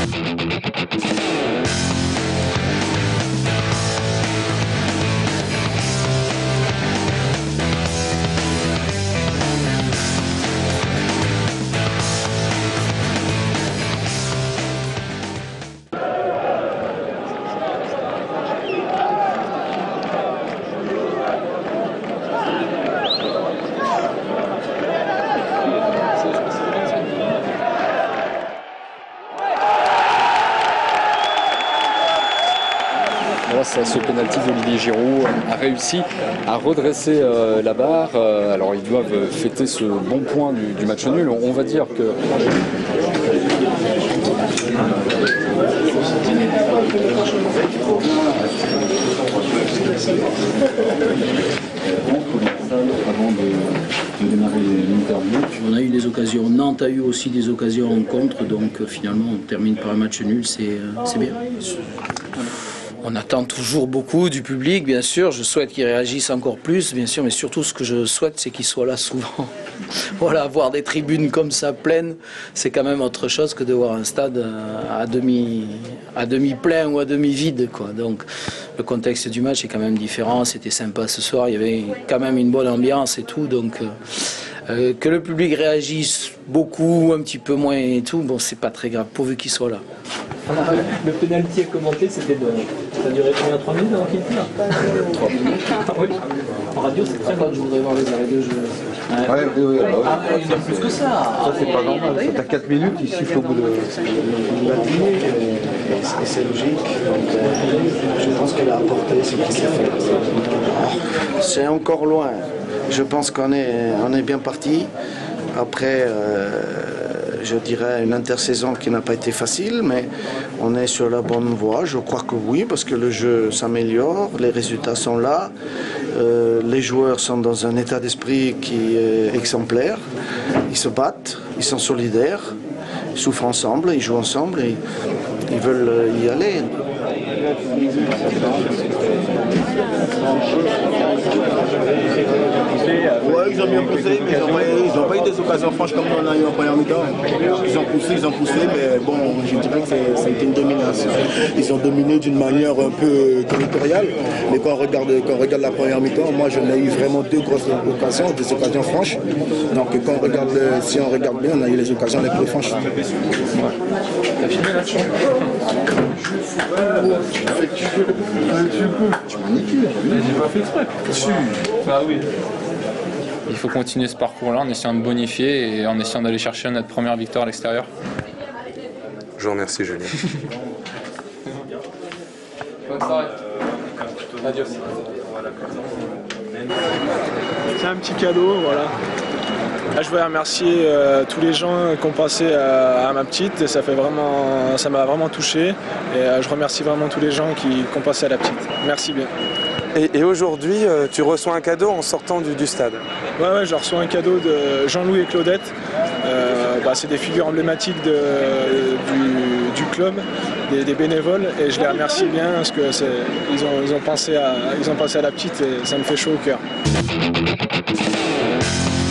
Grâce à ce pénalty d'Olivier Giroud, a réussi à redresser la barre. Alors ils doivent fêter ce bon point du match nul. On va dire que avant de démarrer l'interview. On a eu des occasions, Nantes a eu aussi des occasions en contre, donc finalement on termine par un match nul, c'est bien. On attend toujours beaucoup du public, bien sûr. Je souhaite qu'ils réagissent encore plus, bien sûr, mais surtout ce que je souhaite, c'est qu'ils soient là souvent. Voilà, voir des tribunes comme ça pleines, c'est quand même autre chose que de voir un stade à demi plein ou à demi vide, quoi. Donc le contexte du match est quand même différent. C'était sympa ce soir, il y avait quand même une bonne ambiance et tout, donc. Que le public réagisse beaucoup, un petit peu moins et tout, bon, c'est pas très grave, pourvu qu'il soit là. Le pénalty à commenter, c'était de... Ça a duré combien? 3 minutes avant qu'il tire? 3 minutes. Oui. En radio, c'est très bon. Je voudrais voir les arrêts de jeu. Oui. Ah, il y en a plus que ça. Ça, c'est pas normal. C'est à 4 minutes, il siffle au bout de... Et c'est logique. Donc, je pense qu'il a apporté ce qu'il s'est fait. C'est encore loin. Je pense qu'on est bien parti. Après, je dirais une intersaison qui n'a pas été facile, mais on est sur la bonne voie. Je crois que oui, parce que le jeu s'améliore, les résultats sont là. Les joueurs sont dans un état d'esprit qui est exemplaire. Ils se battent, ils sont solidaires, ils souffrent ensemble, ils jouent ensemble et ils veulent y aller. Ouais, ils ont bien poussé, mais ils n'ont pas eu des occasions franches comme on a eu en première mi-temps. Ils ont poussé, mais bon, je dirais que ça a été une domination. Ils ont dominé d'une manière un peu territoriale, mais quand on regarde la première mi-temps, moi j'en ai eu vraiment deux grosses occasions, des occasions franches. Donc quand on regarde, si on regarde bien, on a eu les occasions les plus franches. T'as filmé là-dessus? Tu manipules. J'ai pas fait exprès. Bah oui. Il faut continuer ce parcours-là en essayant de bonifier et en essayant d'aller chercher notre première victoire à l'extérieur. Je vous remercie, Julien. Adios. C'est un petit cadeau, voilà. Là, je voudrais remercier tous les gens qui ont passé à ma petite, et ça m'a vraiment touché. Et je remercie vraiment tous les gens qui ont passé à la petite. Merci bien. Et aujourd'hui, tu reçois un cadeau en sortant du stade? Ouais, je reçois un cadeau de Jean-Louis et Claudette. C'est des figures emblématiques du club, des bénévoles, et je les remercie bien parce que ils ont pensé à la petite et ça me fait chaud au cœur.